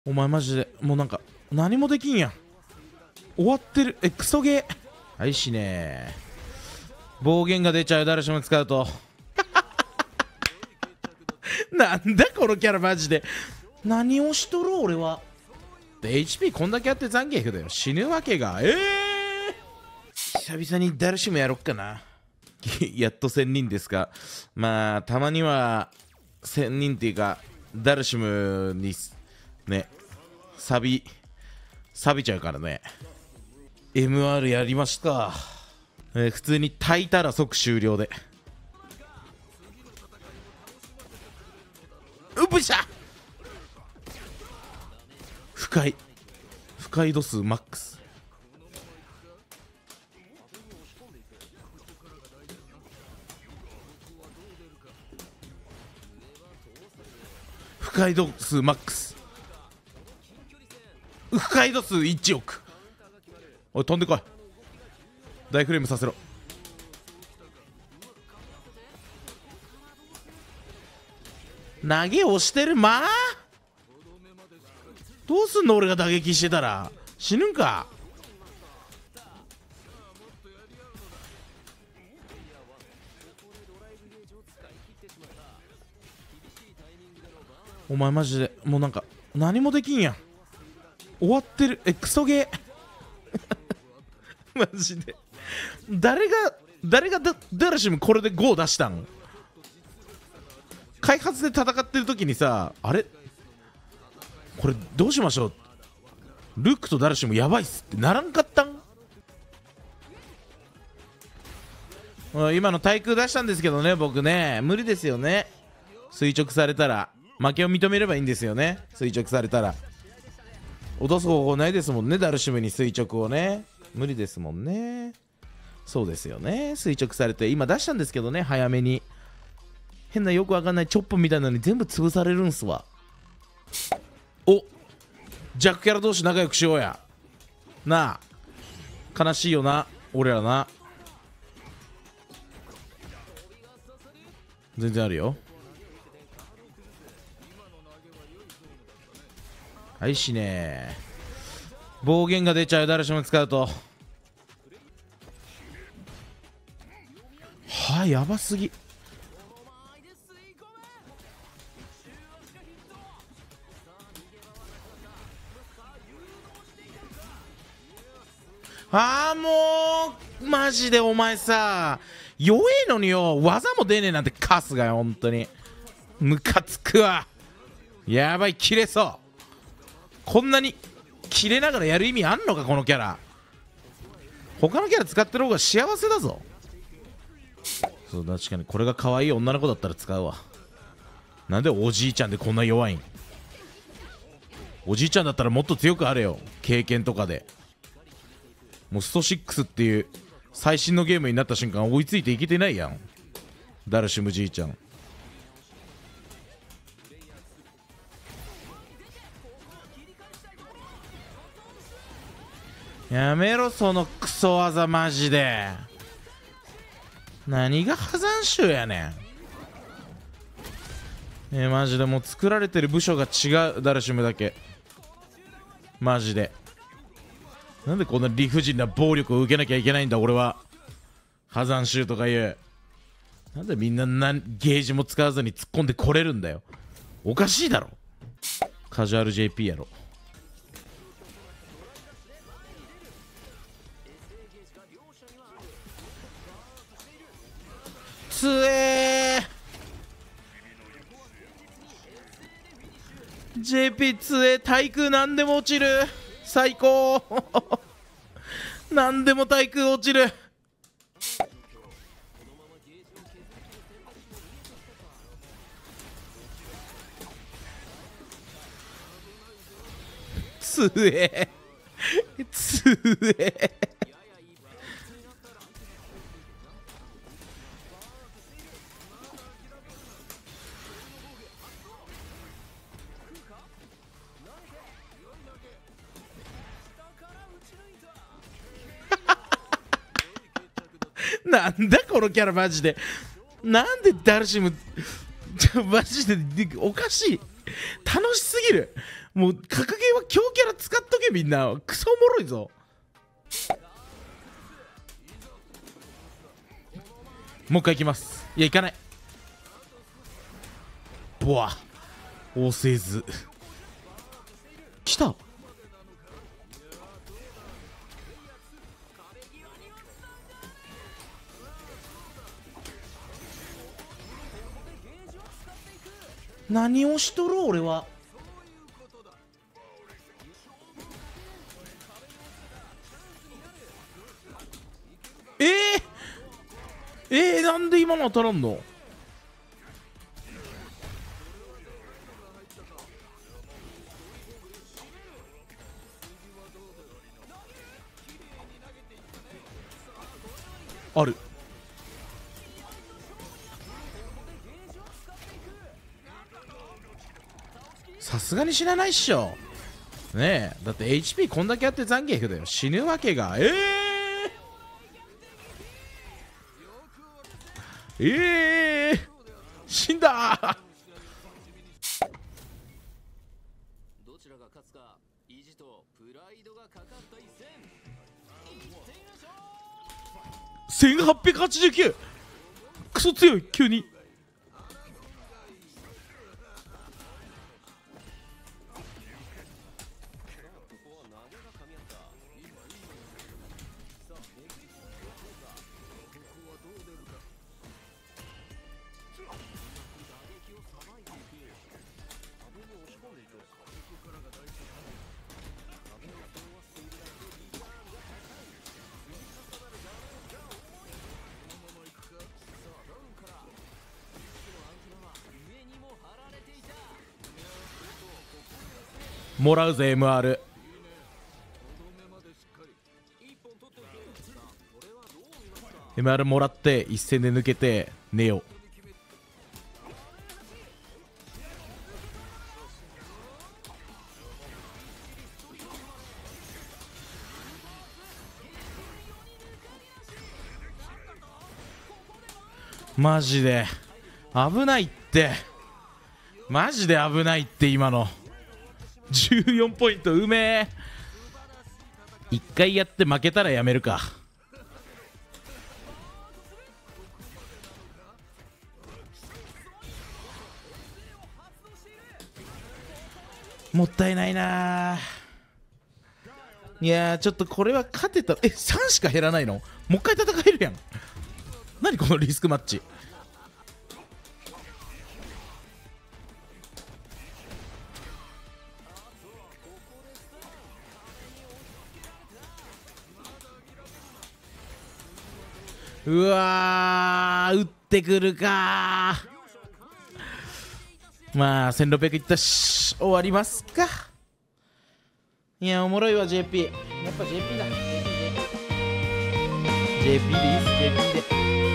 お前マジでもうなんか何もできんやん。終わってる。クソゲー。はいしねー。暴言が出ちゃう。誰しも使うとなんだこのキャラマジで。何をしとる俺は。HP こんだけあって残虐だよ。死ぬわけが。久々にダルシムやろっかな。やっと1000人ですか。まあたまには1000人っていうかダルシムにね錆びちゃうからね。 MR やりました。普通に炊いたら即終了で。うっぶしゃ。不快度数マックス。不快度数マックス。不快度数1億。おい飛んでこい。大フレームさせろ。投げ押してる。まあどうすんの俺が打撃してたら。死ぬんか。お前マジでもうなんか何もできんやん。終わってる。クソゲーマジで誰がダルシムこれで5出したん。開発で戦ってる時にさ、あれこれどうしましょう、ルックとダルシムやばいっすってならんかったん。今の対空出したんですけどね、僕ね無理ですよね。垂直されたら負けを認めればいいんですよね。垂直されたら落とす方法ないですもんね。ダルシムに垂直をね無理ですもんね。そうですよね。垂直されて今出したんですけどね、早めに。変なよくわかんないチョップみたいなのに全部潰されるんすわ。お、弱キャラ同士仲良くしようやなあ。悲しいよな俺らな。全然あるよ。はいしねー。暴言が出ちゃう。誰しも使うと。はあ、やばすぎ。ああもうマジでお前さ弱えのによ、技も出ねえなんてカスがよ。本当にムカつくわ。やばい、切れそう。こんなに切れながらやる意味あんのかこのキャラ。他のキャラ使ってる方が幸せだぞ。そう確かにこれが可愛い女の子だったら使うわ。なんでおじいちゃんでこんな弱いん。おじいちゃんだったらもっと強くあれよ、経験とかで。もうスト6っていう最新のゲームになった瞬間追いついていけてないやんダルシムじいちゃん。やめろそのクソ技マジで。何が破山衆やねん。マジでもう作られてる部署が違う。ダルシムだけマジで。なんでこんな理不尽な暴力を受けなきゃいけないんだ俺は。破山衆とかいう。なんでみんなゲージも使わずに突っ込んでこれるんだよ。おかしいだろ。カジュアル JP やろ。つえー JP つえ。対空なんでも落ちる。最高なんでも対空落ちる。つえつえなんだこのキャラマジで。なんでダルシムマジでおかしい。楽しすぎる。 もう格ゲーは強キャラ使っとけみんな。クソおもろいぞ。もう一回いきます。いや行かない。ボワオセーズ来た。何をしとる俺は。なんで今の当たらんの。ある。さすがに死なないっしょ。ねえ、だって HP こんだけあって残虐だよ。死ぬわけが。死んだー。どちらが勝つか、意地とプライドがかかった一戦。1889。クソ強い急に。もらうぜ MR。 MR もらって一戦で抜けて寝よう。マジで危ないって。マジで危ないって今の。14ポイントうめえ。一回やって負けたらやめるか。もったいないな。いやーちょっとこれは勝てた。3しか減らないの。もう一回戦えるやん。何このリスクマッチ。うわー打ってくるかー。まあ1600いったし終わりますか。いやおもろいわ JP。 やっぱ JP だ。 JP でいいっす。 JP で